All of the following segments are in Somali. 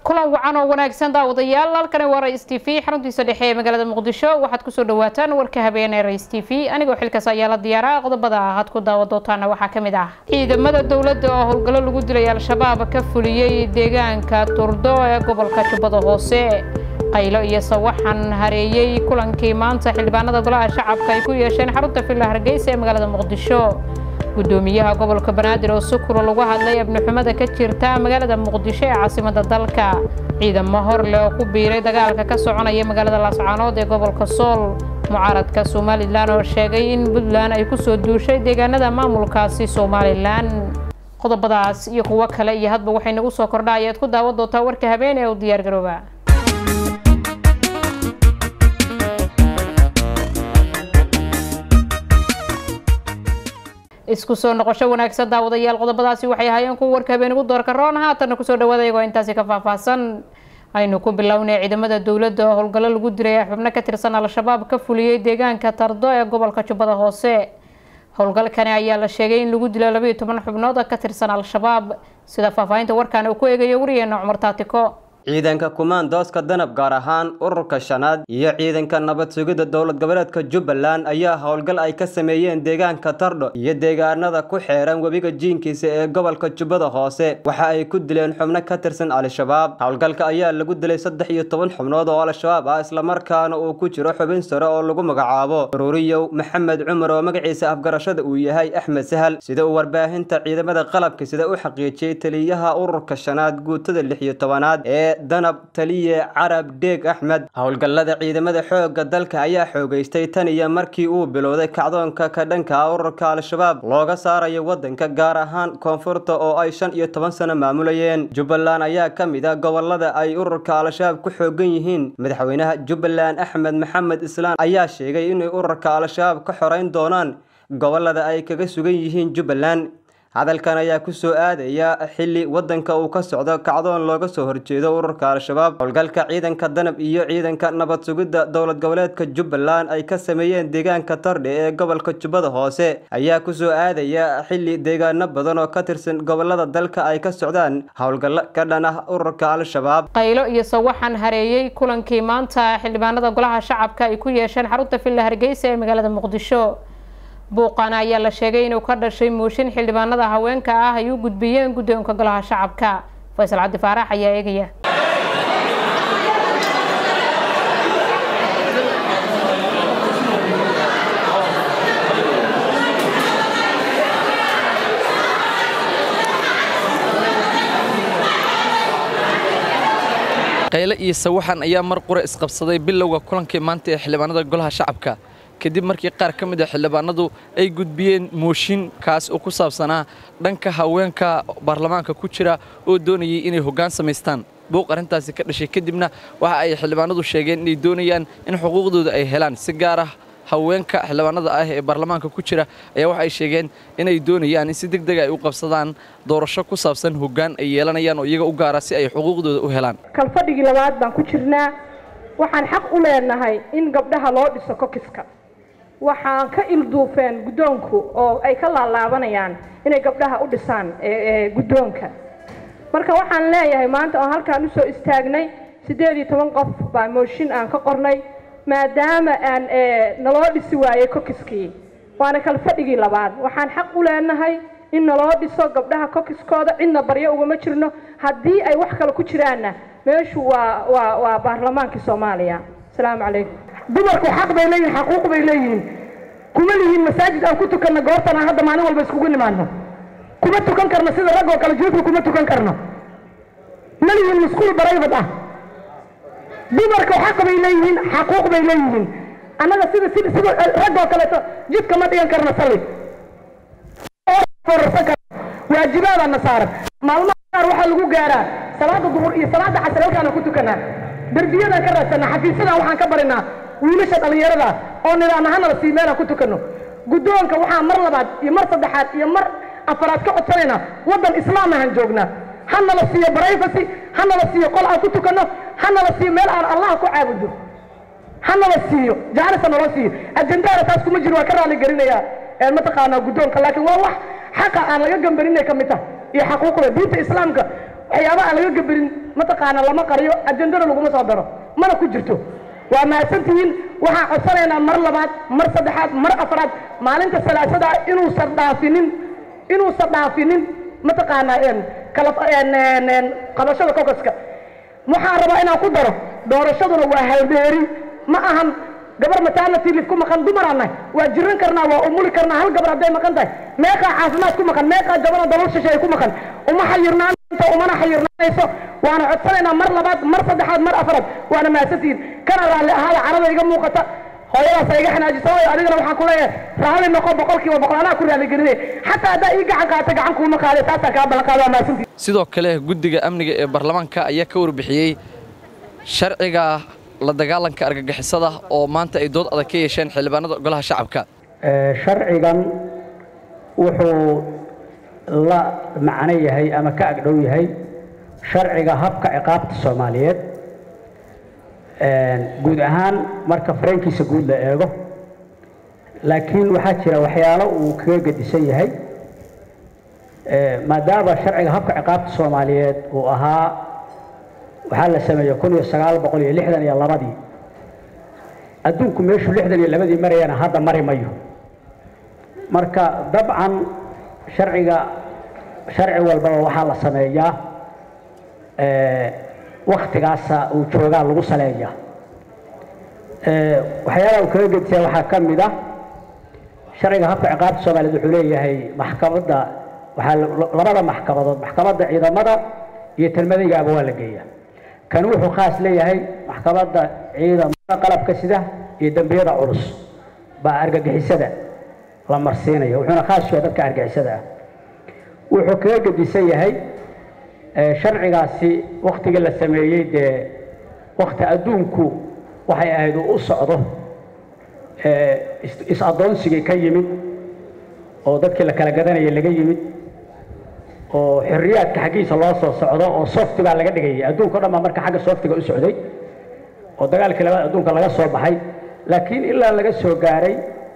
kulan wacan oo wanaagsan daawadayaal halkani waa Rays TV xaruntiisa dhexe ee magaalada Muqdisho waxaad ku soo dhawaataan warka habeenay Rays TV anigoo xilkaas ayaa la diyaaraa qodobada aad ku daawadootaan waxaa kamid ah ciidamada dawladda oo howlgalo lagu dilay al-shabaab ka fuliyay deegaanka Turdo ee gobolka Jubbada Hoose qaylo iyo sawaxan hareeyay kulankii maanta xildhibaanada golaha shacabka ay ku yeesheen xarunta Villa Hargeysa ee magaalada Muqdisho gudoomiyaha gobolka Banaadir oo sukuro lagu hadlay ibn xumada ka jirta magaalada Muqdisho ee caasimadda dalka ciidamo hor leh oo ku biiray dagaalka ka soconaya magaalada Laascaanood ee gobolka Sool mucaaradka Somaliland oo sheegay in Puntland ay ku soo duushay deegaanada maamulkaasi Somaliland qodobadaas iyo kuwa kale iyo hadba waxay nagu soo kordhayeen ku daawad doontaa warka habeen ee u diyaar garooba isku soo noqosho wanaagsan daawadayaal qodobadaasi waxay ahaayeen kuwa warka habeen ugu doorka roon haatan ku soo dhawaada iyagoo intaasi ka faahfaahsan aynu ku bilownay ciidamada dawladda oo howlgalo lagu diray xubno ka tirsan al-shabaab ka fuliyay deegaanka Tardo ee gobolka Jubbada Hoose howlgalkani ayaa la sheegay in lagu dilay 12 xubnood ka tirsan al-shabaab sida faahfaahinta warkaan uu ku eegayo wariyeena Cumar Taatiko ciidanka kumaandooska danab gaar ahaan ururka shanaad iyo ciidanka nabad sugidda dowlad goboleedka Jubbaland ayaa howlgal ay ka sameeyeen deegaanka Tardo iyo deegaanada ku xeeran webiga jiinkiisa ee gobolka Jubbada Hoose waxa ay ku dileen xubno ka tirsan al-shabaab howlgalka ayaa lagu dilay 13 xubnood oo al-shabaab ah isla markaana uu ku jiro xubin sare oo lagu magacaabo Ruriyow Maxamed Cumar oo magaciisa afgarashada uu yahay Axmed Sahal sida uu warbaahinta ciidamada qalabka sida u xaqiijiyay taliyaha ururka shanaad guutada 16aad ee danab taliye carab deeg Axmed howlgallada ciidamada xoogga dalka ayaa xoogeystay tan iyo markii uu bilowday kacdoonka ka dhanka ururka al-shabaab looga saarayo wadanka gaar ahaan koonfurta oo ay 15 sano maamulayeen Jubbaland ayaa kamid ah gobolada ay ururka al-shabaab ku xoogan yihiin madaxweynaha Jubbaland Axmed Maxamed Islaan ayaa sheegay in ururka al-shabaab ka xoreyn doonaan gobolada ay kaga sugan yihiin Jubbaland hadalkan ayaa ku soo aadaya xilli wadanka uu ka socdo kacdoon looga soo horjeedo ururka al-shabaab howlgalka ciidanka danab iyo ciidanka nabad sugidda dowlad goboleedka Jubbaland ay ka sameeyeen deegaanka Tardo ee gobolka Jubbada Hoose ayaa ku soo aadaya xilli deegaano badan oo ka tirsan gobolada dalka ay ka socdaan howlgallo ka dhan ah ururka al-shabaab qaylo iyo sawaxan hareeyay kulankii maanta xildhibaanada golaha shacabka ay ku yeesheen xarunta Villa Hargeysa ee magaalada Muqdisho buuqana ayaa la sheegay inuu ka dhashay mooshin xildhibaanada haweenka ah ay u gudbiyeen guddoonka golaha shacabka Faysal Cabdi Faarax ayaa eegaya qaylo iyo sawaxan ayaa mar qura isqabsaday bilowga kulankii maanta ee xildhibaanada golaha shacabka kadib markii qaar ka mid ah xildhibaanadu ay gudbiyeen mooshin kaas oo ku saabsanaa dhanka haweenka baarlamaanka ku jira oo doonayay inay hoggaan samaystaan buuq arintaasi ka dhashay kadibna waxa ay xildhibaanadu sheegeen inay doonayaan in xuquuqdooda ay helaan si gaar ah haweenka xildhibaanada ah ee baarlamaanka ku jira ayaa waxa ay sheegeen inay doonayaan in si degdeg ah ay u qabsadaan doorasho ku saabsan hoggaan ay yeelanayaan oo iyaga u gaara si ay xuquuqdooda u helaan kalfadhigii labaad baan ku jirnaa waxaan xaq u leenahay in gabdhaha loo dhiso kokiska waxaan ka ilduufeen guddoonku oo ay ka laalaabanayaan inay gabdhaha u dhisaan guddoonka marka waxaan leeyahay maanta oo halkaan u soo istaagnay 18 qof baa mooshin aan ka qornay maadaama aan naloo dhisi waayay kokiskii waana kala fadhigii labaad waxaan xaq u leenahay in naloo dhiso gabdhaha kokiskooda cidna baryo ugama jirno haddii ay wax kale ku jiraanna meeshu waa baarlamaankii Soomaaliya السلام عليكم dumarku xaq bay leeyihiin xaquuq bay leeyihiin kuma lihiin masaajid aan ku tukanno goortana hadda maalin walba iskugu nimaadno kuma tukan karno sida rag oo kale joogto kuma tukan karno ma lihiin musquul barayvad ah dumarku xaq bay leeyihiin xaquuq bay leeyihiin annaga sida rag oo kale jidka ma dhigan karno salli waajibaadana saaran maalmaha qaar waxaa lagu gaaraa salaada duhur iyo salaada casar halkaan ku tukanaa darbiyada ka raasana xafiisyada waxaan ka barinaa wiilasha dhalinyarada oo nidaamahana la siimeena ku tukano guddoonka waxaa mar labaad iyo mar saddexaad iyo mar afaraad ka codsanayna wadan islaam ahan joognaa hana la siiyo privacy hana la siiyo qol aan ku tukano hana la siiyo meel aan Allah ku caabudo hana la siiyo jaalisa nala siiyo ajendaara taas kuma jiro waa ka raali garinaya ma taqaana guddoonka laakiin waa wax xaqa aan laga gambarinay kamid ah iyo xaquuqda diinta islaamka waxyaabaha laga gabarin mataqaana lama qariyo ajandada laguma soo daro mana ku jirto waa maasantihiin waxaan codsanaynaa mar labaad mar saddexaad mar afraad maalinta salaasada inuusan dhaafinin mataqaana qabashada kokoska waxaan rabaa inaan ku daro doorashaduna waa halbeeri ma ahan gabar maternity leave ku maqan dumarana waa jiran karnaa waa umuli karnaa hal gabar haday maqan tahay meeqa caafimaad ku maqan meeqa gabadha dalal shisheeye ku maqan uma xayirnaanta umana xayirnaanayso waana codsanaynaa mar labaad mar saddexaad mar afraad waana maasantihiin kana raalli ahaada carada iga muuqata hooyadaas iga xanaajiso adigana waxaan ku leeyahay raalli noqo boqolkiiba boqol anaa ku raalli gelinay xataa haddaa ii gacan qaata gacan kuuma qaaday taasaan kaa ballan qaada waa maasantihiin sidoo kale guddiga amniga ee baarlamaanka ayaa ka warbixiyey sharciga la dagaalanka argagixisada oo maanta ay dood adag ka yeesheen xildhibaanada golaha shacabka sharcigan wuxuu la macno yahay ama ka agdhow yahay sharciga habka ciqaabta Soomaaliyeed guud ahaan marka fareenkiisa guud la eego laakiin waxaa jira waxyaalo uu kaga gedisan yahay maadaama sharciga habka ciqaabta Soomaaliyeed uu ahaa waxaa la sameeyay 1962 adduunku meeshu 62 marayana hadda mari mayo marka dabcan sharci walba waxaa la sameeyaa waqtigaas uu joogaa lagu saleeyaa waxyaalaha uu kaga gedisan waxaa ka mid ah sharciga habka ciqaabta Soomaaliyeed wuxuu leeyahay maxkamadda waxaa labada maxkamadood maxkamadda ciidamada iyo talmadaygaaba waa la geeyaa kan wuxuu khaas leeyahay maxkamadda ciidamada qalabka sida iyo dambiyada culus baa argagixisada la marsiinayo wuxuuna khaas yahay dadka argagixisada ah wuxuu kaga gedisan yahay sharcigaasi waqtiga la sameeyay waqti adduunku waxay ahayd u socdo is-adoonsigii ka yimid oo dadkii la kala gadanayay laga yimid oo xirriyaadka xaqiisa loo soo socdo oo softiga laga dhigay adduunka dhamma marka xagga softiga u socday oo dagaalkii labaad adduunka laga soo baxay laakiin ilaa laga soo gaaray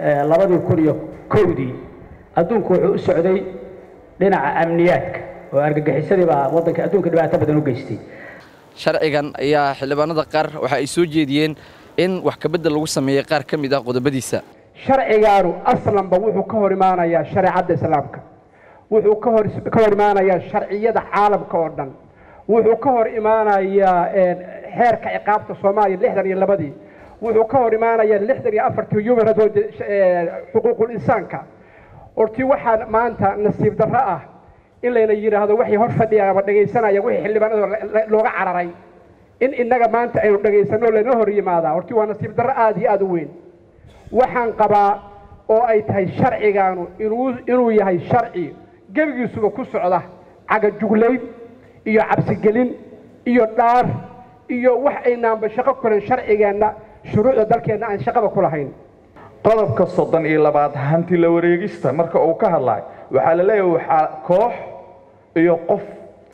2001 adduunku wuxuu u socday dhinaca amniyaadka oo argagixisadii baa wadanka adduunka dhibaato badan u geystay sharcigan ayaa xildhibaanada qaar waxa ay soo jeediyeen in wax ka bedel lagu sameeyay qaar ka mid ah qodobadiisa sharcigaanu aslanba wuxuu ka hor imaanayaa shariicada islaamka wuxuu ka hor imaanayaa sharciyada caalamka oo dhan wuxuu ka hor imaanayaa xeerka ciqaabta Soomaaliya 62 wuxuu ka hor imaanayaa 64 human rights xuquuqul insaanka orti waxaan maanta nasiib darro ah in layna yiraahdo wixii hor fadhiya ama dhageysanaya wixii xildhibaanada looga cararay in inaga maanta aynu dhageysano lana hor yimaada orti waa nasiib darro aad iyo aad u weyn waxaan qabaa oo ay tahay sharcigaanu inuu yahay sharci gebigiisuba ku socda caga juglayn iyo cabsi gelin iyo dhaar iyo wax aynaanba shaqo kulan sharcigeena shuruucda dalkeena aan shaqaba ku lahayn qodobka 32 hanti la wareegista marka uu ka hadlay waxa la leeyahay waxa koox iyo qof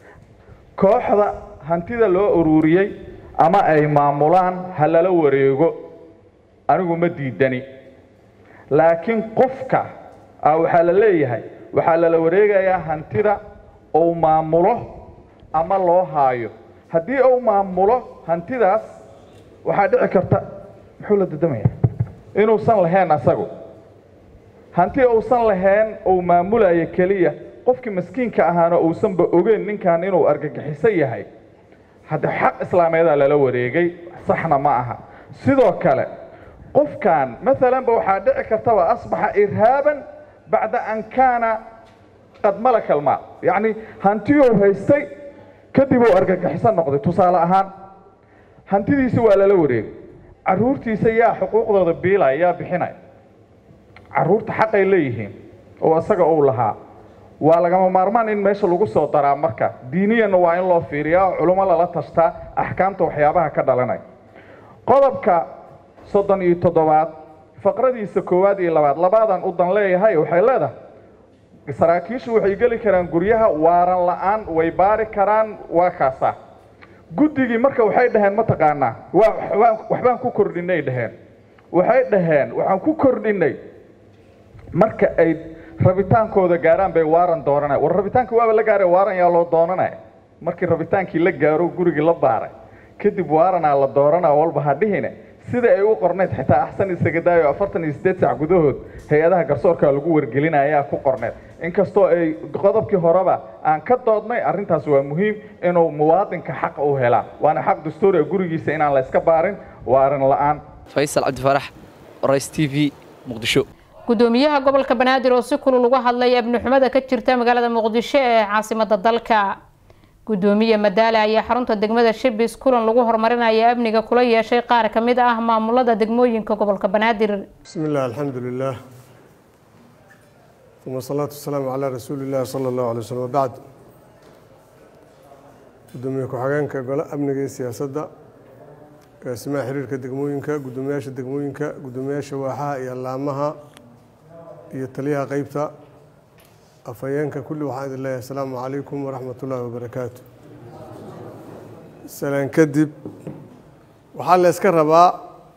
kooxda hantida loo ururiyay ama ay maamulaan halala wareego anigu ma diidani laakiin qofka waxa la leeyahay waxa la wareegayaa hantida oo maamulo ama loo haayo haddii uu maamulo hantidaas waxa dhici karta muxuu la dadamaya inuu san lahayn asagu hanti uusan lahayn oo maamulaya kaliya qofkii miskiinka ahaana uusan ba ogeyn ninkan inuu argagixiso yahay hadda xaq islaameed la wareegay saxna ma aha sidoo kale qofkan مثلا waxa dhici karta waa asbaxa irhaaban bacda an kana qad malaka almaal yani hantiyo haystay kadib uu argagixiso noqday tusaale ahaan hantidiisa waa la wareegay caruurtiisa yaa xuquuqdooda biilaya bixinay caruurta xaq ay leeyihiin oo asaga uu lahaa waa laga maarmaan in meesha lagu soo daraa marka diiniyana waa in loo fiiriyaa culimada la tashtaa ahkaamta waxyaabaha ka dhalanay qodobka 37 faqradiisa koowaad iyo labaad u dan leeyahay waxay leedahay saraakiishu waxay gali karaan guryaha waaran la'aan way baari karaan waa kaasa guddigii marka waxay dhaheen ma taqaanaa waxbaan ku kordhinay dhaheen waxay dhaheen waxaan ku kordhinay marka ay rabitaankooda gaaraan bay waaran doonanay war rabitaanka waaba la gaaray waaran yaa loo doonanay markii rabitaankii la gaaro gurigii la baaray kadib waaranaa la dooranaa walba hadhihine sida ay u qorneed xitaa axsan isaga daayo 48 saac gudahood hay'adaha garsoorka lagu wargelinayaa ku qorneed inkastoo ay qodobkii horeba aan ka doodnay arrintaas waa muhiim inuu muwaadinka xaq u helo waana xaq dastuuri gurigiisa inaan la iska baarin waaran la'aan Faysal Cabdi Farax Rays TV Muqdisho gudoomiyaha gobolka Banaadir oo si kulul uga hadlay abni xumada ka jirta magaalada Muqdisho ee caasimadda dalka gudoomiye Madaale ayaa xarunta degmada Shibis kulan lagu horumarinayo amniga kula yeeshay qaar ka mid ah maamulada degmooyinka gobolka Banaadir bismillaah alxamdulillaah ثم الصلاة والسلام على رسول الله صلى الله عليه وسلم بعد gudoomiye ku-xigeenka golaha amniga iyo siyaasadda gaasimaha xiriirka degmooyinka gudoomiyaasha degmooyinka gudoomiyaasha waaxaha iyo laamaha iyo taliyaha qaybta afhayeenka kulli waxaan idin leeyahay asalaamu calaykum waraxmatullaahi wabarakaatu salaan kadib waxaa la iska rabaa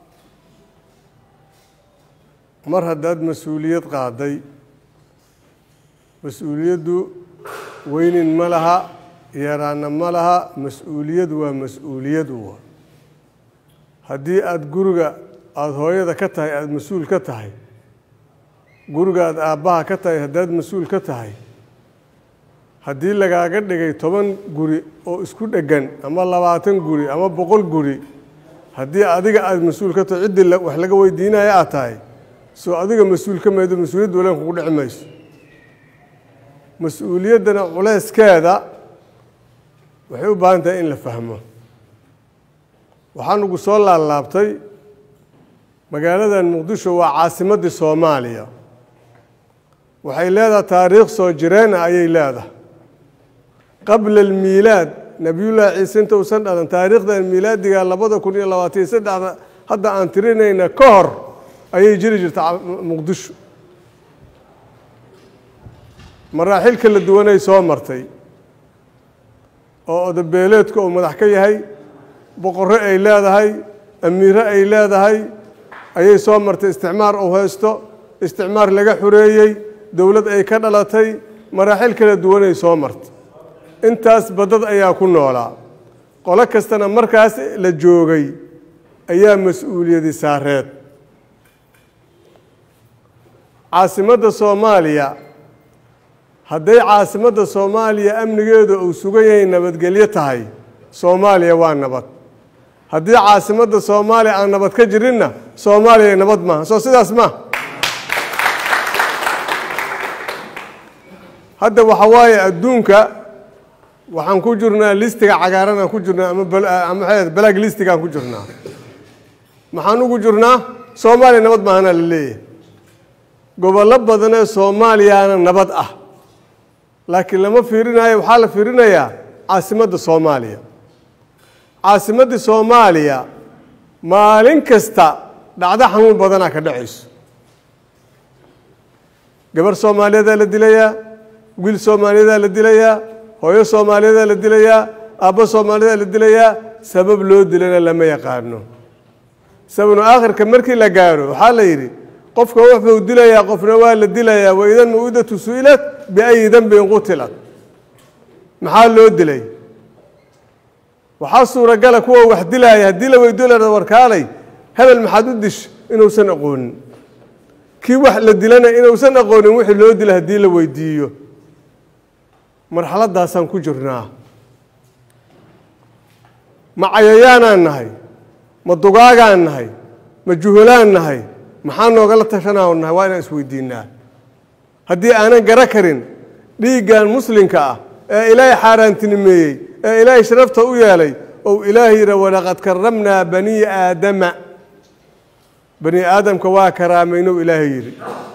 mar haddaad mas-uuliyad qaaday mas-uuliyaddu weynin ma laha yaraana ma laha mas-uuliyadu waa mas-uuliyadu haddii aada guriga aada hooyada ka tahay aada mas-uul ka tahay guriga aada aabbaha ka tahay haddaad mas-uul ka tahay haddii lagaaga dhigay 10 guri oo isku dheggan ama 20 guri ama 100 guri haddii adiga aada mas-uul ka tahay ciddii wax laga weydiinaya aad tahay soo adiga mas-uul ka maydo mas-uuliyadda walaan kugu dhici mayso mas-uuliyaddana culeyskeeda waxay u baahan tahay in la fahmo waxaan ugu soo laalaabtay magaaladan Muqdisho waa caasimaddii Soomaaliya waxay leedahay taariikh soo jireen ayay leedahay qabla al-miilaad nabiyullaahi ciise inta uusan dhalan taariikhda miilaadiga 2023 hadda aan tirinayna ka hor ayay jiri jirtay Muqdisho maraaxil kala duwan ay soo martay oo odabeeleedku uu madax ka yahay boqorro ay leedahay amiiro ay leedahay ayay soo martay isticmaar uu haysto isticmaar laga xureeyey dowlad ay ka dhalatay maraaxil kala duwan ay soo martay intaas badad ayaa ku noolaa qolo kastana markaas la joogay ayaa mas-uuliyadi saareed caasimadda Soomaaliya hadday caasimadda Soomaaliya amnigeedu uu sugan yahay nabadgelyo tahay Soomaaliya waa nabad haddii caasimadda Soomaaliya aan nabad ka jirinna Soomaaliya nabad ma soo sidaas ma hadda waxa waaye adduunka waxaan ku jirnaa listiga cagaaran aan ku jirnaa ama black listiga aan ku jirnaa maxaan ugu jirnaa Soomaaliya nabad ma ana leeyahay gobollo badan ee Soomaaliyaana nabad ah laakiin lama fiirinayo waxaa la fiirinayaa caasimadda Soomaaliya caasimadda Soomaaliya maalin kasta dhacdo xanuun badan ka dhacayso gabar Soomaaliyeed la dilayaa wiil Soomaaliyeed la dilayaa hooyo Soomaaliyeed la dilayaa aabbo Soomaaliyeed la dilayaa sabab loo dilana lama yaqaano sababna aakhirka markii la gaaro waxaa la yiri qofka wuxuu dilayaa qofna waa la dilayaa waydan muudatu su'ilat bi ay dhanbin qutilat maxaa loo dilay waxaa suuragal ah kuwa wax dilaya hadii la weydiiyo warkaalay hebel maxaad u dish inuusan aqoonin kii wax la dilana inuusan aqoonin wixii loo dilay hadii la weydiiyo marxaladaasan ku jirnaa ma cayayaanaan nahay ma dugaagaan nahay ma juhulaan nahay maxaan noogala tashanaa waa inaan isweydiinaa haddii aanan gara karin dhiiggan muslimka ah ee ilaahay xaaraantinimeeyey ee ilaahay sharafta u yeelay oo ilaahay yidhi walaqad karramnaa bani aadama bani aadamka waa karaamayno ilaahay yidhi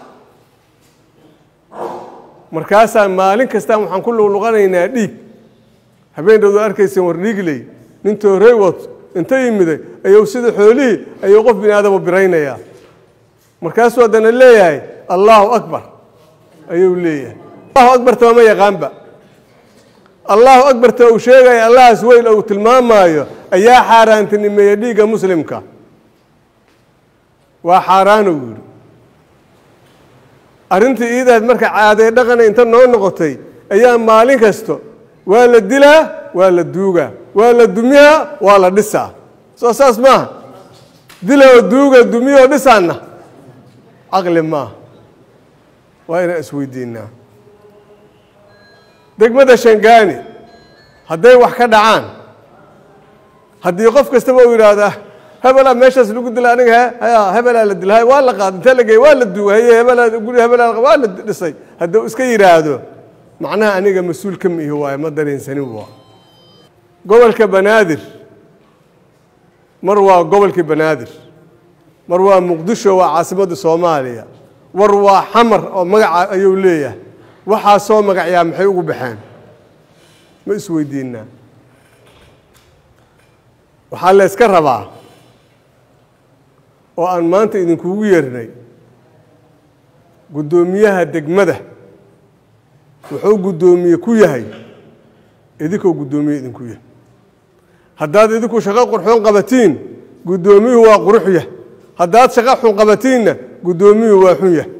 markaasaan maalin kastaan waxaan ku luqluqanaynaa dhiig habeendhowdu arkaysan war dhiigley nin toorey wato inta yimiday ayuu sida xoolihii ayuu qof bini aadam u biraynayaa markaasuu haddana leeyahay allahu akbar ayuu leeyahay allahu akbarta ma yaqaanba allahu akbarta uu sheegaya allahaas weyn uu tilmaamaayo ayaa xaaraantinimeeya dhiigga muslimka waa xaaraan uu yidhi arrintii iidaad marka caadee dhaqana inta noo noqotay ayaa maalin kasto waa la dilaa waa la duugaa waa la dumiyaa waa la dhisaa soo saas maaha diloo duuga dumiyoo dhisaanna caqli maaha waa inaan isweydiinaa degmada Shangaani hadday wax ka dhacaan haddii qof kastaba uu yiraahdo hebela meeshaas lagu dilay aniga hebela la dilay waa la qaad inta la geey waa la duugay hebela guri hebela waa la dhisay hadduu iska yiraahdo macnaha aniga mas'uul ka mihi waay ma dareensanin waa gobolka Banaadir mar waa gobolka Banaadir mar waa Muqdisho waa caasimadda Soomaaliya war waa xamar oo magac ayuu leeyahay waxa soo magacyaa maxay ugu baxaan ma isweydiinaa waxa la iska rabaa oo aan maanta idinkugu yeernay gudoomiyaha degmada wuxuu gudoomiye ku yahay idinkoo gudoomiye idinku yahay haddaad idinku shaqo qurxoon qabatiin gudoomiyuhu waa qurux yahay haddaad shaqo xun qabatiinna gudoomiyuhu waa xun yahay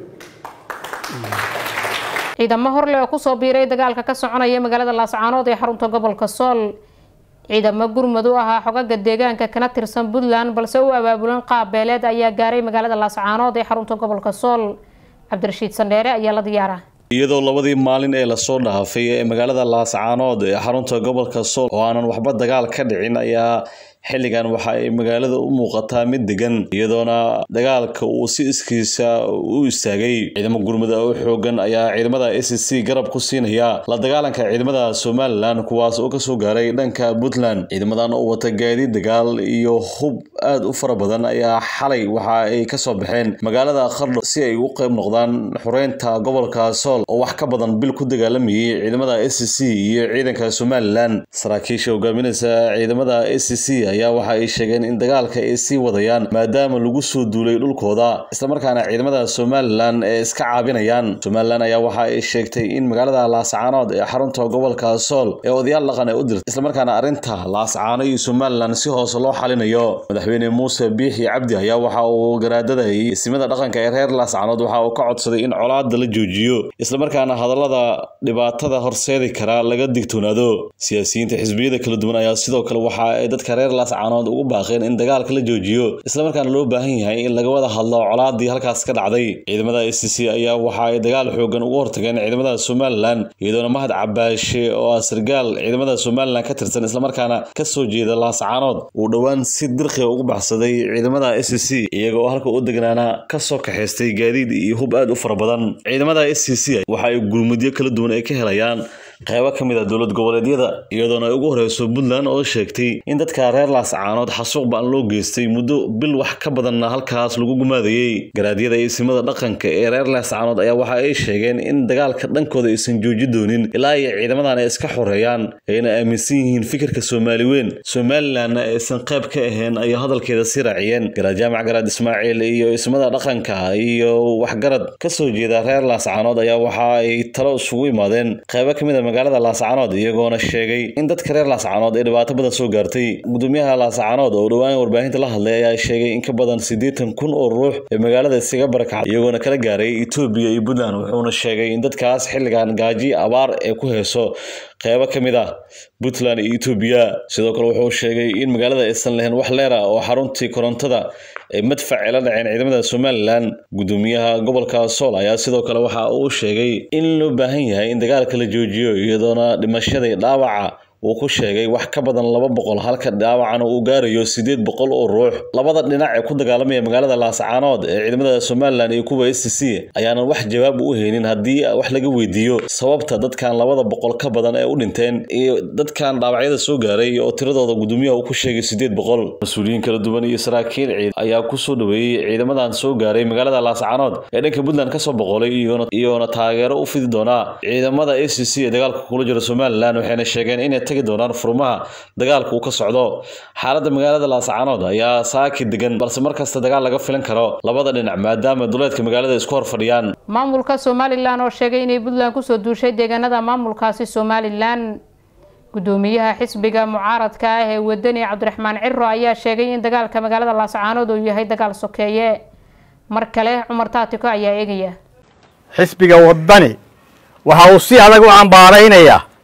ciidamo horle oo ku soo biiray dagaalka ka soconaya magaalada Laascaanood ee xarunta gobolka Sool ciidamo gurmad u ahaa xogaga deegaanka kana tirsan Puntland balse uu abaabulan qaabeeleed ayaa gaaray magaalada Laascaanood ee xarunta gobolka Sool Cabdirashiid Sandheere ayaa la diyaaray iyadoo labadii maalin ee la soo dhaafay ee magaalada Laascaanood ee xarunta gobolka Sool oo aanan waxba dagaal ka dhicin ayaa xilligan waxa ay magaalada u muuqataa mid degan iyadoona dagaalka uu si iskiisa u istaagay ciidamo gurmada oo xoogan ayaa ciidamada SSC garab ku siinaya la dagaalanka ciidamada Somaliland kuwaas oo ka soo gaaray dhanka Puntland ciidamadan oo wata gaadiid dagaal iyo hub aad u fara badan ayaa xalay waxa ay ka soo baxeen magaalada Qardho si ay u qayb noqdaan xureynta gobolka Sool oo wax ka badan bil ku dagaalamayay ciidamada SSC iyo ciidanka Somaliland saraakiisha hogaaminaysa ciidamada SSC ayaa waxa ay sheegeen in dagaalka ay sii wadayaan maadaama lagu soo duulay dhulkooda isla markaana ciidamada Somaliland ay iska caabinayaan Somaliland ayaa waxa ay sheegtay in magaalada Laascaanood ee xarunta gobolka Sool ee odayaal dhaqan ay u dirtay isla markaana arinta Laascaanood iyo Somaliland si hoos loo xalinayo madaxweyne Muuse Biixi Cabdi ayaa waxa uu garaadaday ismada dhaqanka ee reer Laascaanood waxa uu ka codsaday in colaadda la joojiyo isla markaana hadallada dhibaatada horseedi kara laga digtoonaado siyaasiyiinta xisbiyada kala duwan ayaa sidoo kale waxa ay dadka reer Laascaanood ugu baaqeen in dagaalka la joojiyo isla markaana loo baahan yahay in laga wada hadlo colaadii halkaas ka dhacday ciidamada SSC ayaa waxa ay dagaal xoogan ugu hortageen ciidamada Somaliland iyadoona Mahad Cabaashe oo asirgaal ciidamada Somaliland ka tirsan isla markaana ka soo jeeda Laascaanood uu dhawaan si dirqi ugu baxsaday ciidamada SSC iyaga oo halka u degnaana ka soo kaxeystay gaadiid iyo hub aad u fara badan ciidamada SSC waxa ay gurmudyo kala duwan ay ka helayaan qaybo kamid ah dawlad goboleedyada iyadoona ay ugu horeyso Puntland oo sheegtay in dadka reer Laascaanood xasuuq baan loo geystay muddo bil wax ka badan halkaas lagu gumaadayay garaadyada ismada dhaqanka ee reer Laascaanood ayaa waxa ay sheegeen in dagaalka dhankooda aysan joojin doonin ilaa ay ciidamadan ay iska xoreeyaan ayna aaminsan yihiin fikirka Soomaaliweyn Somaliland aysan qayb ka ahayn ay hadalkeeda si raaciyeen garaad jaamac garaad Ismaaciil iyo ismada dhaqanka iyo waxgarad ka soo jeeda reer Laascaanood ayaa waxa ay talo isugu yimaadeen qaybo kamid magaalada Laascaanood iyagoona sheegay in dadka reer Laascaanood ay dhibaato badan soo gaartay gudoomiyaha Laascaanood oo dhawaan warbaahinta la hadlay ayaa sheegay in ka badan 80,000 oo ruux ee magaalada isaga barakacay iyagoona kala gaaray Itoobiya iyo Puntland wuxuuna sheegay in dadkaas xilligan gaaji abaar ee ku heeso qaybo kamid ah Puntland iyo Itoobiya sidoo kale wuxuu sheegay in magaalada aysan lahayn wax leer ah oo xaruntii korontada ee madfac la dhaceen ciidamada Somaliland gudoomiyaha gobolka Sool ayaa sidoo kale waxa uu sheegay in loo baahan yahay in dagaalka la joojiyo iyadoona dhimashada dhaawaca uu ku sheegay wax ka badan 200 halka dhaawacana uu gaarayo 800 oo ruux labada dhinac ee ku dagaalamaya magaalada Laascaanood ee ciidamada Somaliland iyo kuwa SSC ayaana wax jawaab u haynin hadii wax laga weydiiyo sababta dadkan 200 ka badan ee u dhinteen iyo dadkan dhaawacyada soo gaaray oo tiradooda gudoomiyaha uu ku sheegay 800 mas'uuliyiin kala duwan iyo saraakiil ayaa ku soo dhaweeyay ciidamadan soo gaaray magaalada Laascaanood ee dhanka Puntland ka soo boqolay iyoona taageero u fidi doona ciidamada SSC ee dagaalka kula jira Somaliland waxayna sheegeen in tagi doonaan furmaha dagaalku uu ka socdo xaaladda magaalada Laascaanood ayaa saaki degan balse markasta dagaal laga filan karo labada dhinac maadaama duleedka magaalada isku hor fadhiyaan maamulka Somaliland oo sheegay inay Puntland ku soo duushay deegaanada maamulkaasi Somaliland gudoomiyaha xisbiga mucaaradka ah ee wadani Cabdiraxmaan Cirro ayaa sheegay in dagaalka magaalada Laascaanood uu yahay dagaal sokeeye mar kale Cumar Taatiko ayaa eegaya xisbiga wadani waxa uu si adag u ambaaraynaya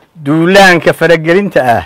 duulaanka faragelinta ah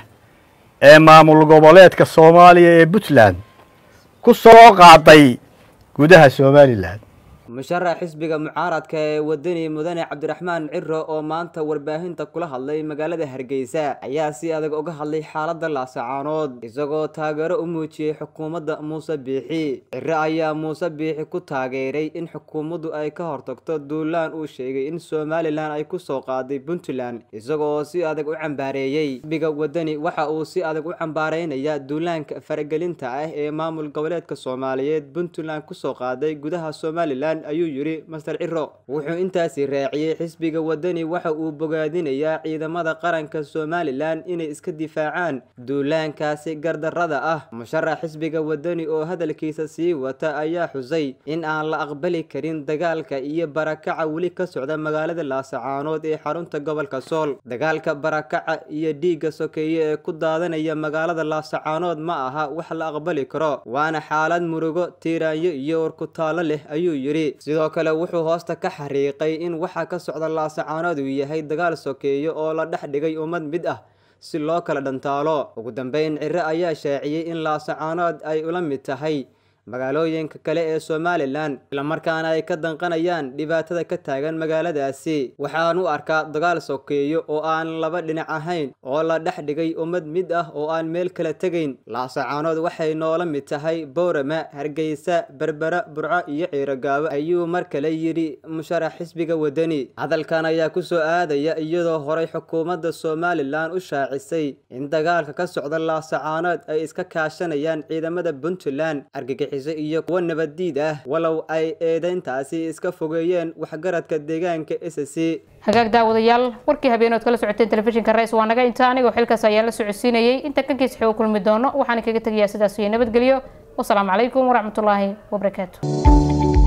ee maamul goboleedka Soomaaliya ee Puntland ku soo qaaday gudaha Soomaaliland. musharax xisbiga mucaaradka ee wadani mudane Cabdiraxmaan Ciro oo maanta warbaahinta kula hadlay magaalada Hargeysa ayaa si adag uga hadlay xaaladda Laascaanood isagoo taageero u muujiyay xukuumadda Muuse Biixi. Ciro ayaa Muuse Biixi ku taageeray in xukuumaddu ay ka hortagto duulaan uu sheegay in Somaliland ay ku soo qaaday Puntland isagoo si adag u cambaareeyay. xisbiga wadani waxa uu si adag u cambaareynaya duulaanka faragelinta ah ee maamul goboleedka Soomaaliyeed Puntland ku soo qaaday gudaha Somaliland ayuu yiri Master Ciro. wuxuu intaasi raaciyay xisbiga wadani waxa uu bogaadinayaa ciidamada qaranka Somaliland inay iska difaacaan duulaankaasi gardarrada ah. musharax xisbiga wadani oo hadalkiisa sii wata ayaa xusay in aan la aqbali karin dagaalka iyo barakaca wali ka socda magaalada Laascaanood ee xarunta gobolka Sool. dagaalka barakaca iyo dhiigga sokeeye ee ku daadanaya magaalada Laascaanood ma aha wax la aqbali karo, waana xaalad murugo, tiiraanyo iyo warkutaalo leh ayuu yiri. sidoo kale wuxuu hoosta ka xariiqay in waxa ka socda Laascaanood uu yahay dagaal sokeeye oo la dhex dhigay ummad mid ah si loo kala dhantaalo. ugu dambeyn Ciro ayaa shaaciyay in Laascaanood ay ula mid tahay magaalooyinka kale ee Somaliland isla markaana ay ka danqanayaan dhibaatada ka taagan magaaladaasi. waxaan u arkaa dagaal sokeeye oo aan laba dhinac ahayn oo la dhex dhigay ummad mid ah oo aan meel kala tegayn. Laascaanood waxay noola mid tahay Boorama, Hargeysa, Berbera, Burco iyo Ciiragaabo ayuu mar kale yiri musharax xisbiga wadani. hadalkan ayaa ku soo aadaya iyadoo horay xukuumadda Somaliland u shaacisay in dagaalka ka socda Laascaanood ay iska kaashanayaan ciidamada Puntland iyo kuwa nabadiid ah walow ay eedayntaasi iska fogeeyeen waxgaradka deegaanka SSC. hagaag daawadayaal warkii habeenood kala socoteen telefishinka Rays waa naga inta aniga xilkaas ayaa la socodsiinayay inta kan kiis xoo kulmi doono waxaan kaga tagayaa sidaas iyo nabadgelyo. wassalaamu calaykum waraxmatullaahi wabarakaatuh.